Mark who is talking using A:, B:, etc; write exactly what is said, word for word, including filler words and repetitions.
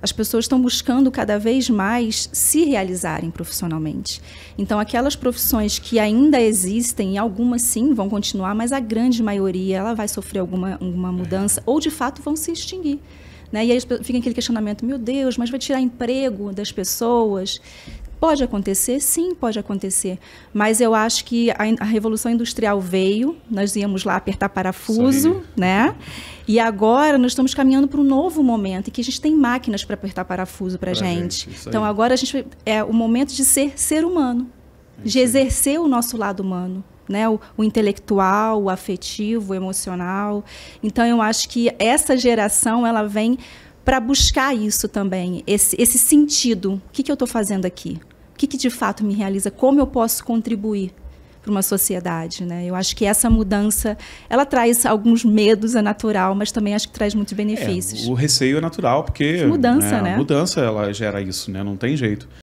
A: as pessoas estão buscando cada vez mais se realizarem profissionalmente. Então, aquelas profissões que ainda existem, algumas sim vão continuar, mas a grande maioria ela vai sofrer alguma, alguma mudança ou, de fato, vão se extinguir. Né? E aí fica aquele questionamento, meu Deus, mas vai tirar emprego das pessoas? Pode acontecer? Sim, pode acontecer. Mas eu acho que a, a Revolução Industrial veio, nós íamos lá apertar parafuso, né? E agora nós estamos caminhando para um novo momento, em que a gente tem máquinas para apertar parafuso para a gente. gente. Então agora a gente é o momento de ser ser humano, é de exercer o nosso lado humano. Né, o, o intelectual, o afetivo, o emocional. Então, eu acho que essa geração ela vem para buscar isso também, esse, esse sentido. O que, que eu estou fazendo aqui? O que, que de fato me realiza? Como eu posso contribuir para uma sociedade? Né? Eu acho que essa mudança, ela traz alguns medos, é natural, mas também acho que traz muitos benefícios.
B: É, o receio é natural, porque
A: mudança,
B: né,
A: né?
B: a mudança ela gera isso, né? Não tem jeito.